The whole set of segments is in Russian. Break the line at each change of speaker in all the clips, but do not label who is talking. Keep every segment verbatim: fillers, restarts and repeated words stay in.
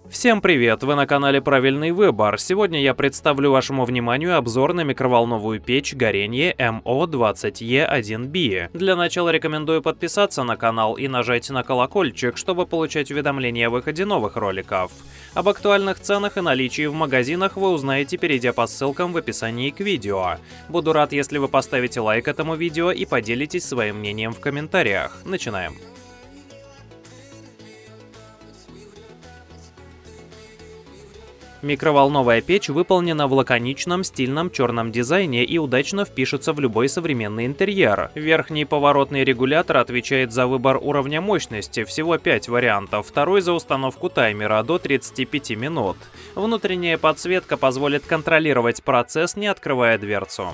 Всем привет! Вы на канале Правильный Выбор. Сегодня я представлю вашему вниманию обзор на микроволновую печь горение эм о двадцать е один би. Для начала рекомендую подписаться на канал и нажать на колокольчик, чтобы получать уведомления о выходе новых роликов. Об актуальных ценах и наличии в магазинах вы узнаете, перейдя по ссылкам в описании к видео. Буду рад, если вы поставите лайк этому видео и поделитесь своим мнением в комментариях. Начинаем. Микроволновая печь выполнена в лаконичном стильном черном дизайне и удачно впишется в любой современный интерьер. Верхний поворотный регулятор отвечает за выбор уровня мощности, всего пять вариантов, второй за установку таймера до тридцати пяти минут. Внутренняя подсветка позволит контролировать процесс, не открывая дверцу.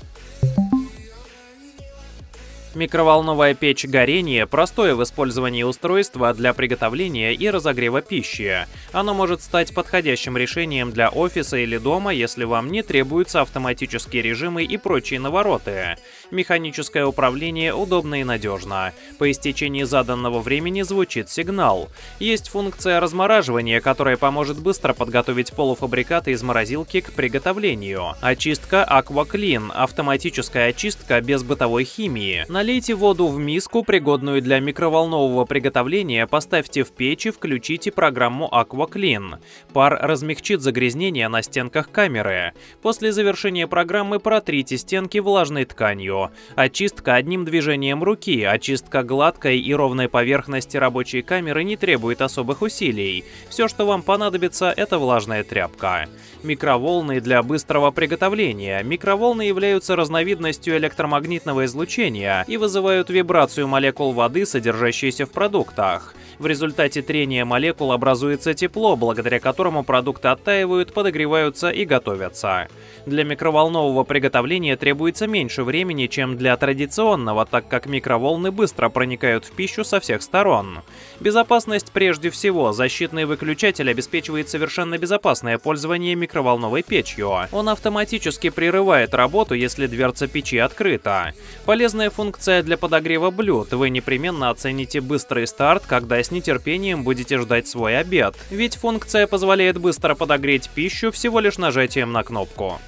Микроволновая печь горение – простое в использовании устройство для приготовления и разогрева пищи. Оно может стать подходящим решением для офиса или дома, если вам не требуются автоматические режимы и прочие навороты. Механическое управление удобно и надежно. По истечении заданного времени звучит сигнал. Есть функция размораживания, которая поможет быстро подготовить полуфабрикаты из морозилки к приготовлению. Очистка AquaClean – автоматическая очистка без бытовой химии. Налейте воду в миску, пригодную для микроволнового приготовления, поставьте в печь и включите программу AquaClean. Пар размягчит загрязнения на стенках камеры. После завершения программы протрите стенки влажной тканью. Очистка одним движением руки, очистка гладкой и ровной поверхности рабочей камеры не требует особых усилий. Все, что вам понадобится, это влажная тряпка. Микроволны для быстрого приготовления. Микроволны являются разновидностью электромагнитного излучения и вызывают вибрацию молекул воды, содержащейся в продуктах. В результате трения молекул образуется тепло, благодаря которому продукты оттаивают, подогреваются и готовятся. Для микроволнового приготовления требуется меньше времени, чем для традиционного, так как микроволны быстро проникают в пищу со всех сторон. Безопасность прежде всего. Защитный выключатель обеспечивает совершенно безопасное пользование микроволновой печью. Он автоматически прерывает работу, если дверца печи открыта. Полезная функция для подогрева блюд. Вы непременно оцените быстрый старт, когда с нетерпением будете ждать свой обед. Ведь функция позволяет быстро подогреть пищу всего лишь нажатием на кнопку.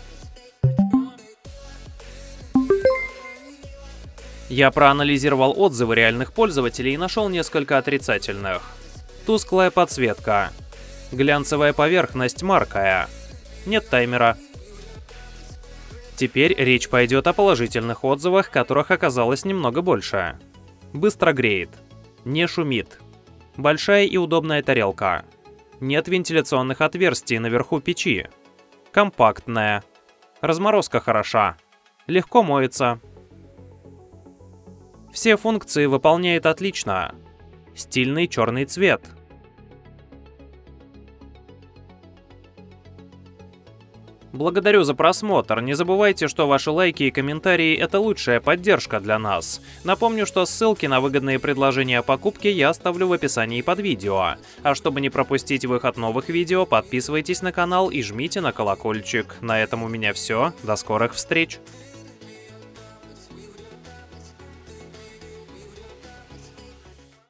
Я проанализировал отзывы реальных пользователей и нашел несколько отрицательных. Тусклая подсветка. Глянцевая поверхность маркая. Нет таймера. Теперь речь пойдет о положительных отзывах, которых оказалось немного больше. Быстро греет. Не шумит. Большая и удобная тарелка. Нет вентиляционных отверстий наверху печи. Компактная. Разморозка хороша. Легко моется. Все функции выполняет отлично. Стильный черный цвет. Благодарю за просмотр. Не забывайте, что ваши лайки и комментарии – это лучшая поддержка для нас. Напомню, что ссылки на выгодные предложения о покупке я оставлю в описании под видео. А чтобы не пропустить выход новых видео, подписывайтесь на канал и жмите на колокольчик. На этом у меня все. До скорых встреч!